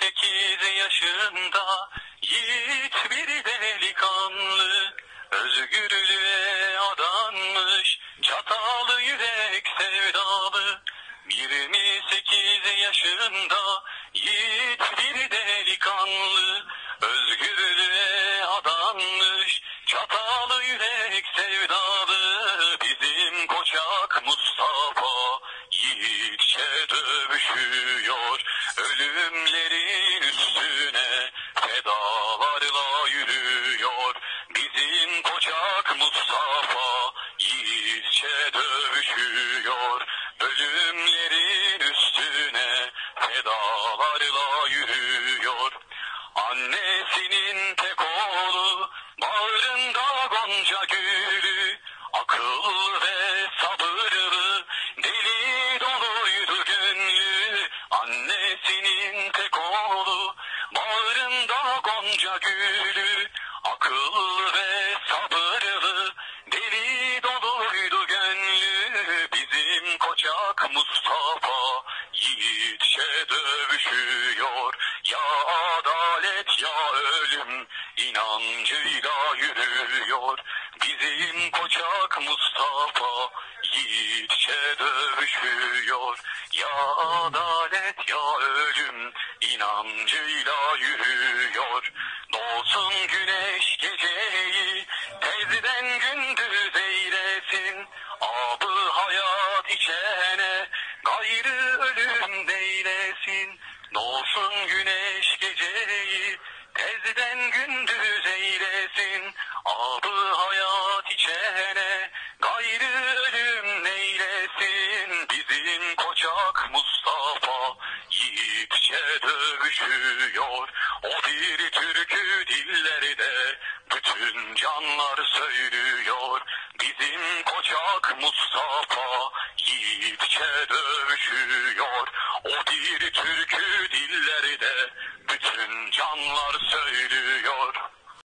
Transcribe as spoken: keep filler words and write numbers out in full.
sekiz yaşında yiğit bir delikanlı, özgürlüğe adanmış çatallı yürek sevdalı. yirmi sekiz yaşında yiğit bir delikanlı, özgürlüğe adanmış çatallı yürek sevdalı. Bizim Koçak Mustafa yiğitçe dövüşüyor, ölümlerin üstüne fedalarla yürüyor. Bizim Koçak Mustafa yiğitçe dövüşüyor, ölümlerin üstüne fedalarla yürüyor. Annesinin tek oğlu, bağrında gonca gülü, akıl ve sabırlı, deli doluydu gönlü. Annesinin tek oğlu, bağrında gonca gülü, akıl ve sabırlı, deli doluydu gönlü. Bizim Koçak Mustafa yiğitçe dövüşüyor, ya adalet ya ölüm inancıyla yürüyor. Bizim Koçak Mustafa yiğitçe dövüşüyor, ya adalet ya ölüm inancıyla yürüyor. Doğsun güneş geceyi tezden gündüz eylesin, abı hayat içene gayrı ölüm deylesin. Doğsun güneş geceyi tezden gündüz eylesin, abı hayat içene gayrı ölüm neylesin. Bizim Koçak Mustafa yiğitçe dövüşüyor, o bir türkü dillerde bütün canlar söylüyor. Bizim Koçak Mustafa yiğitçe dövüşüyor, o bir türkü